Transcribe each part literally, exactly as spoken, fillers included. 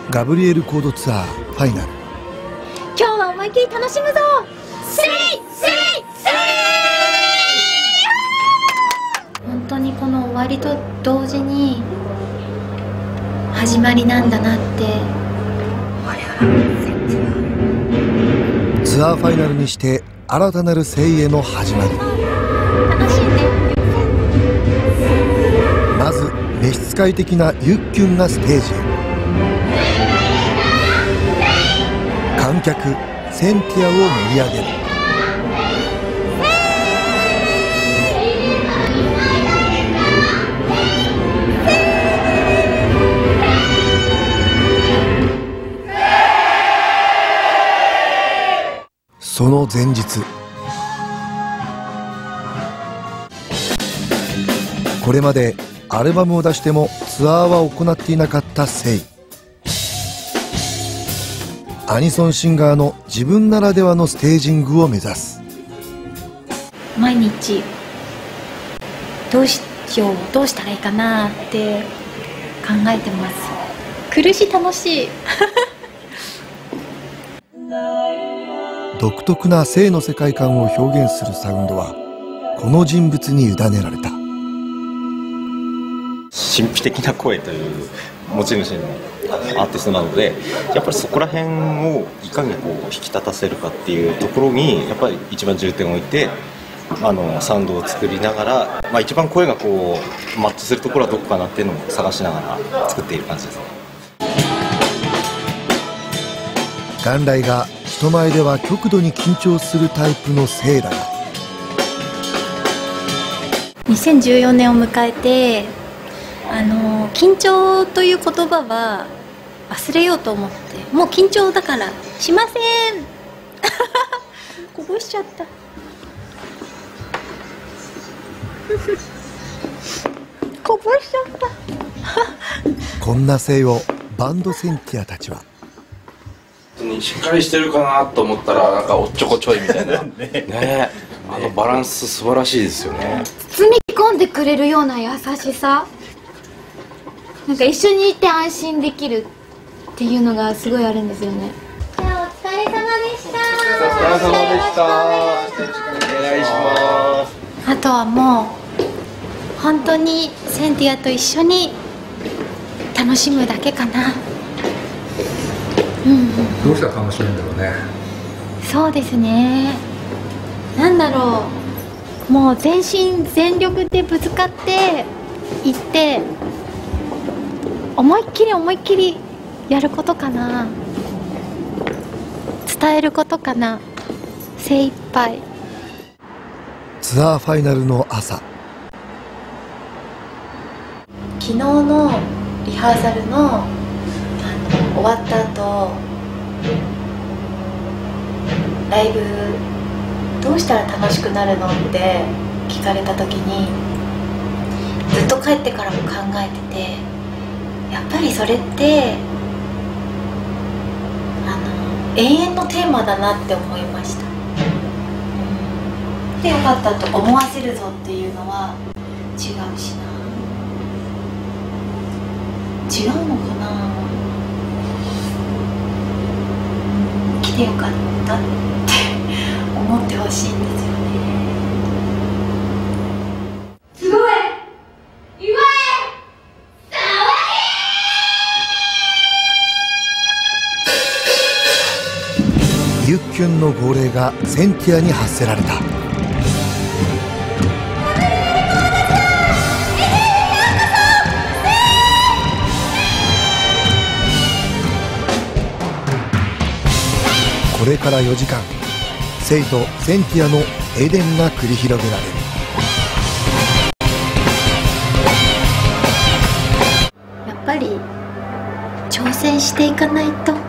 ガブリエルコードツアーファイナル。 今日は思いっきり楽しむぞ。スイスイスイ。本当にこの終わりと同時に始まりなんだなって。 ツアーファイナルにして新たなる生への始まり。 楽しんで。 まず召使い的なユッキュンがステージへ。観客センティアを盛り上げる。その前日、これまでアルバムを出してもツアーは行っていなかったセイ。アニソンシンガーの自分ならではのステージングを目指す。 毎日どうしようどうしたらいいかなって考えてます。苦しい楽しい独特な性の世界観を表現するサウンドはこの人物に委ねられた。 神秘的な声という持ち主のアーティストなので、やっぱりそこら辺をいかにこう引き立たせるかっていうところにやっぱり一番重点を置いて、あのサウンドを作りながら、まあ、一番声がこうマッチするところはどこかなっていうのを探しながら作っている感じですね。 元来が人前では極度に緊張するタイプのセイだが、 にせんじゅうよねんを迎えて、あの緊張という言葉は忘れようと思って、もう緊張だからしませんこぼしちゃったこぼしちゃったこんなセイをバンドセンティアたちは本当にしっかりしてるかなと思ったら、なんかおっちょこちょいみたいなねね、あのバランス素晴らしいですよね。 包み込んでくれるような優しさ、なんか一緒にいて安心できるっていうのがすごいあるんですよね。じゃあお疲れ様でした。 お疲れ様でした。よろしくお願いします。 あとはもう本当にセンティアと一緒に楽しむだけかな。うんうん、 どうしたら楽しめるんだろうね。 そうですね。なんだろう、もう全身全力でぶつかっていって思いっきり思いっきりやることかな。伝えることかな。精一杯。 ツアーファイナルの朝、 昨日のリハーサルの、あの終わった後、ライブどうしたら楽しくなるのって聞かれた時に、ずっと帰ってからも考えてて、やっぱりそれってあの永遠のテーマだなって思いました。うん、でよかったと思わせるぞっていうのは違うしな。違うのかな。うん、来てよかったって思ってほしいんですよね。 すごい祝えユッキュンの号令がセンティアに発せられた。これからよじかん、セイとセンティアのエデンが繰り広げられる。 やっぱり挑戦していかないと、うん、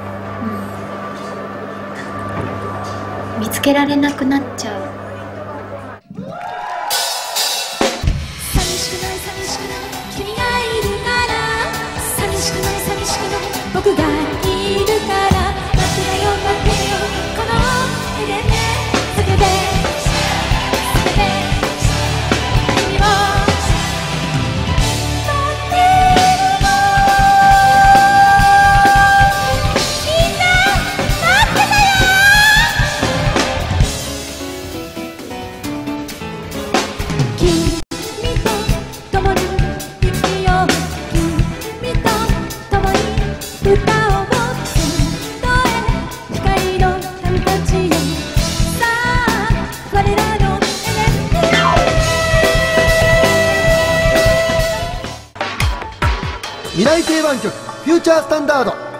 見つけられなくなっちゃう。寂しくない寂しくない君がいるから寂しくない寂しくない僕がいるから待ってよ待ってよこの手でね叫べ叫べ君を待ってるの歌をもっと光の旅立ちよさあ我らのエネルギー未来定番曲フューチャースタンダード。